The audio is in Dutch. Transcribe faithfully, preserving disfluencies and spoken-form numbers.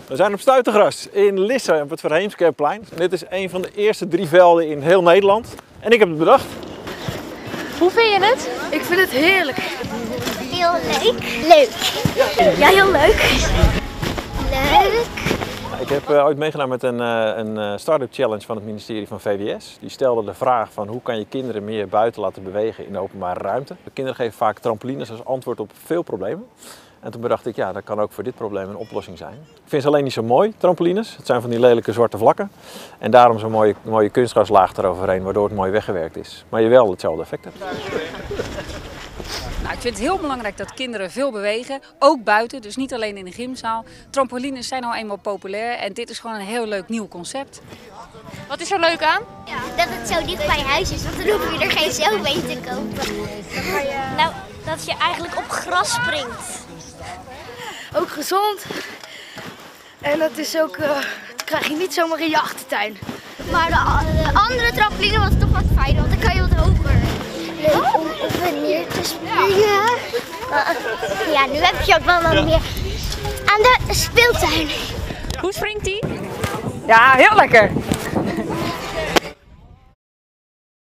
We zijn op Stuitengras in Lisse op het Verheemskerkplein. Dit is een van de eerste drie velden in heel Nederland. En ik heb het bedacht. Hoe vind je het? Ik vind het heerlijk. Heel leuk. Leuk. Ja, heel leuk. Leuk. Ik heb uh, ooit meegedaan met een, uh, een uh, start-up challenge van het ministerie van V W S. Die stelde de vraag van hoe kan je kinderen meer buiten laten bewegen in de openbare ruimte. De kinderen geven vaak trampolines als antwoord op veel problemen. En toen bedacht ik, ja, dat kan ook voor dit probleem een oplossing zijn. Ik vind ze alleen niet zo mooi, trampolines. Het zijn van die lelijke zwarte vlakken. En daarom zo'n mooie, mooie kunstgraslaag eroverheen, waardoor het mooi weggewerkt is. Maar je wel hetzelfde effect hebt. Nou, ik vind het heel belangrijk dat kinderen veel bewegen, ook buiten, dus niet alleen in de gymzaal. Trampolines zijn al eenmaal populair en dit is gewoon een heel leuk nieuw concept. Wat is er leuk aan? Ja, dat het zo dicht bij huis is, want dan hoef je er geen zelf mee te kopen. Nou, dat je eigenlijk op gras springt. Ook gezond. En dat is ook, uh, dat krijg je niet zomaar in je achtertuin. Maar de, de andere trampoline was toch wat fijner, want dan kan je wat hoger. Leuk om op en neer te springen. Uh, ja, nu heb je ook wel wat meer aan de speeltuin. Hoe springt die? Ja, heel lekker!